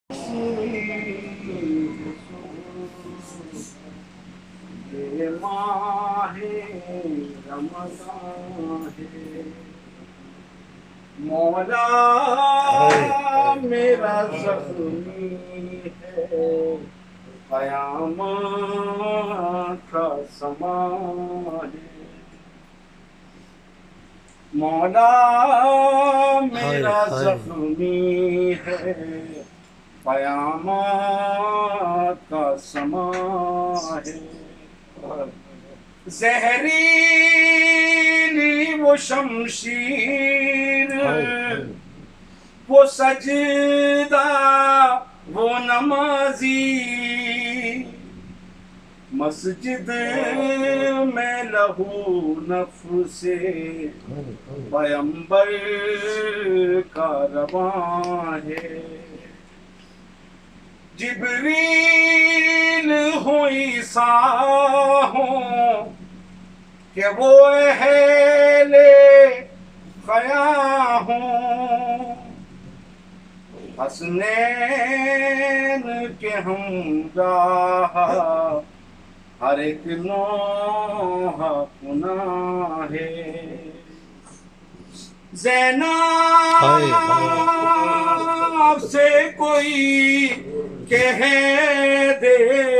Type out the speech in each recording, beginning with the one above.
یہ ماہ رمضان ہے مولا میرا زخمی ہے قیامت کا سما ہے مولا میرا زخمی ہے قیامت کا سما ہے زہریلی وہ شمشیر وہ سجدہ وہ نمازی مسجد میں لہو نفس پیمبر کا رواں ہے جبریل ہوں عیسیٰ ہوں کہ وہ اہل خیا ہوں حسنین کے ہمراہ ہر ایک نوح گناہ ہے زینب سے کوئی کہہ دے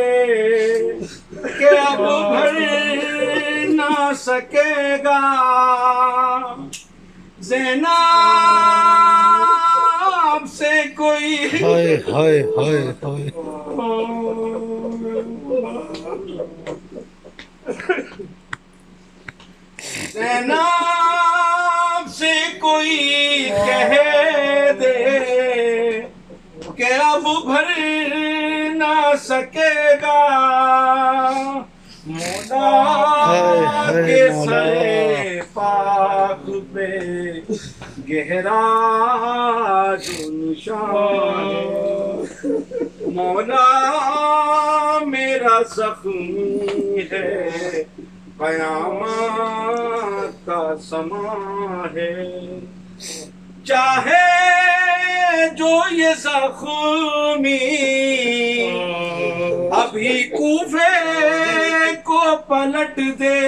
کہ اب بھر نہ سکے گا زینب سے کوئی زینب سے کوئی کہہ دے کہ اب بھر نہ سکے گا مولا کے سر پاک پہ گہرا جو نشان ہے مولا میرا زخمی ہے قیامت کا سما ہے چاہے جو یہ زخمی ابھی کوفے کو پلٹ دے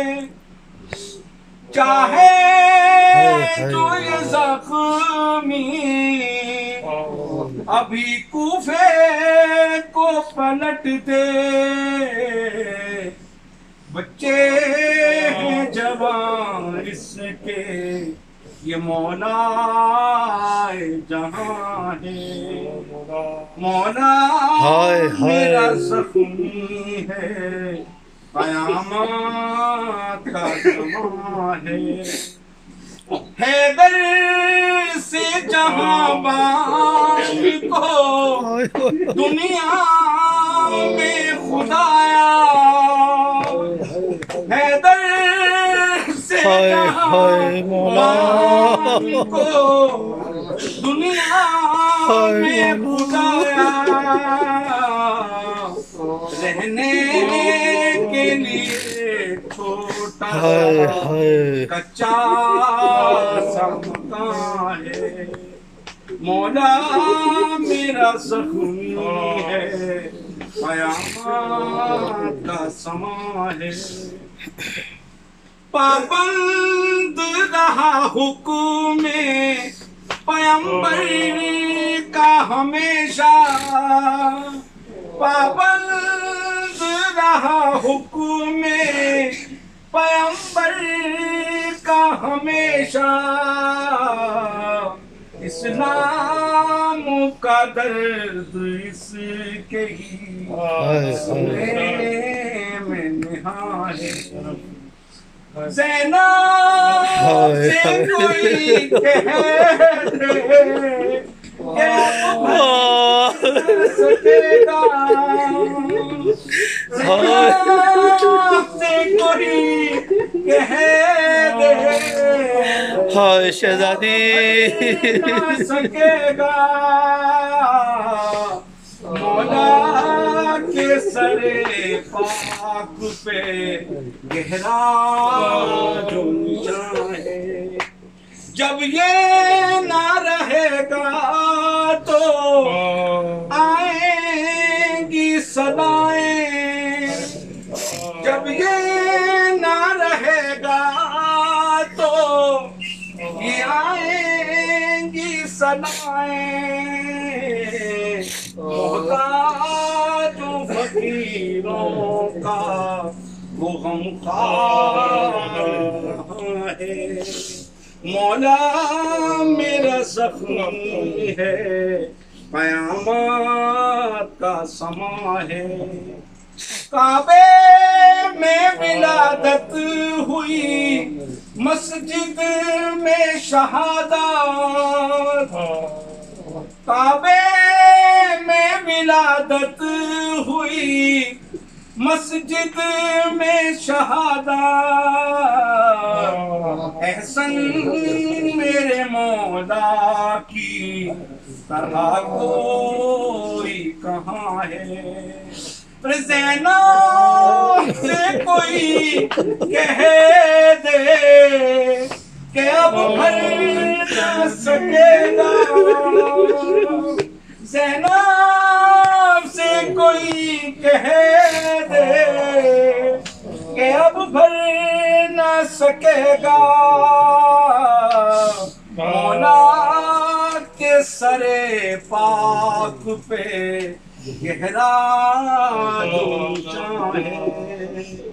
چاہے جو یہ زخمی ابھی کوفے کو پلٹ دے بچے ہیں جوان اس کے یہ مولا جہاں ہے مولا میرا زخمی ہے قیامت کا سما ہے حیدر سے جہاں باغ کو دنیا میں خدایا حیدر سے جہاں باغ کو دنیا میں خدایا رہنے کے لیے چھوٹا کچا سا مکان ہے مولا میرا زخمی ہے قیامت کا سما ہے پابند رہا حکم پیمبر کا ہمیشہ پابند رہا حکم پیمبر کا ہمیشہ اسلام کا درد اس کے ہی سینے میں نہاں ہے زینب سے کوئی کہہ دے کہ اب سکے گا زینب سے کوئی کہہ دے ہائے شہزادی نہ سکے گا مولا کے سر پاک پہ گہرا جو نشان ہے جب یہ نہ رہے گا تو فقیروں کا وہ غمخوار ہے مولا میرا زخمی ہے قیامت کا سما ہے کعبے میں ولادت ہوئی مسجد میں شہادت کعبے میں ولادت ہوئی مسجد میں شہادت احسن میرے مولا کی طرح کوئی کہاں ہے زینب سے کوئی کہہ دے کہ اب بھر نہ سکے گا زینب سے کوئی کہہ دے کہ اب بھر نہ سکے گا مولا کے سر پاک پہ گہرا جو چاہے